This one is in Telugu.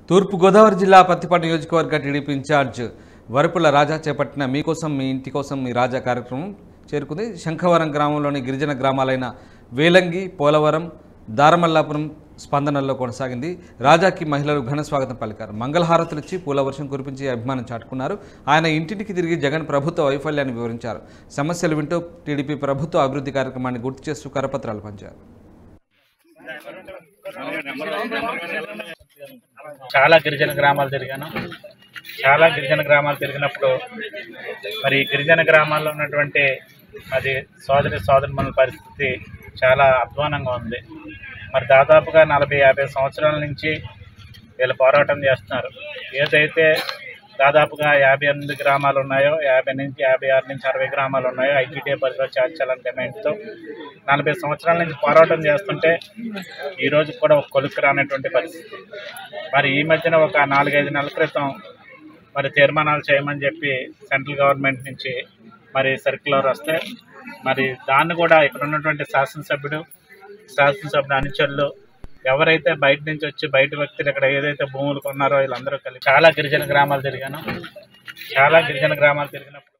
తూర్పు గోదావరి జిల్లా పత్తిపాడు నియోజకవర్గ టీడీపీ ఇన్ఛార్జ్ వరపుల రాజా చేపట్టిన మీకోసం మీ ఇంటి కోసం మీ రాజా కార్యక్రమం చేరుకుంది. శంఖవరం గ్రామంలోని గిరిజన గ్రామాలైన వేలంగి, పోలవరం, దారమల్లాపురం స్పందనల్లో కొనసాగింది. రాజాకి మహిళలు ఘన స్వాగతం పలికారు. మంగళహారతులిచ్చి పూలవర్షం కురిపించి అభిమానం చాటుకున్నారు. ఆయన ఇంటింటికి తిరిగి జగన్ ప్రభుత్వ వైఫల్యాన్ని వివరించారు. సమస్యలు వింటూ టీడీపీ ప్రభుత్వ అభివృద్ధి కార్యక్రమాన్ని గుర్తు చేస్తూ కరపత్రాలు పంచారు. చాలా గిరిజన గ్రామాలు తిరిగాను. చాలా గిరిజన గ్రామాలు తిరిగినప్పుడు మరి గిరిజన గ్రామాల్లో ఉన్నటువంటి అది సోదరిమణుల పరిస్థితి చాలా అధ్వానంగా ఉంది. మరి దాదాపుగా 40-50 సంవత్సరాల నుంచి వీళ్ళు పోరాటం చేస్తున్నారు. ఏదైతే దాదాపుగా 58 గ్రామాలు ఉన్నాయో, 56 నుంచి 60 గ్రామాలు ఉన్నాయో ఐటీడీఏ పరిధిలో చేర్చాలని డిమాండ్తో 40 సంవత్సరాల నుంచి పోరాటం చేస్తుంటే ఈరోజు కూడా ఒక కొలుక్కు రానటువంటి పరిస్థితి. మరి ఈ మధ్యన ఒక 4-5 నెలల క్రితం మరి తీర్మానాలు చేయమని చెప్పి సెంట్రల్ గవర్నమెంట్ నుంచి మరి సర్క్యులర్ వస్తే మరి దాన్ని కూడా ఇక్కడ ఉన్నటువంటి శాసనసభ్యుడు అనుచరులు ఎవరైతే బయట నుంచి వచ్చి బయట వ్యక్తులు ఇక్కడ ఏదైతే భూములు కొన్నారో వీళ్ళందరూ కలిసి చాలా గిరిజన గ్రామాలు తిరిగాను.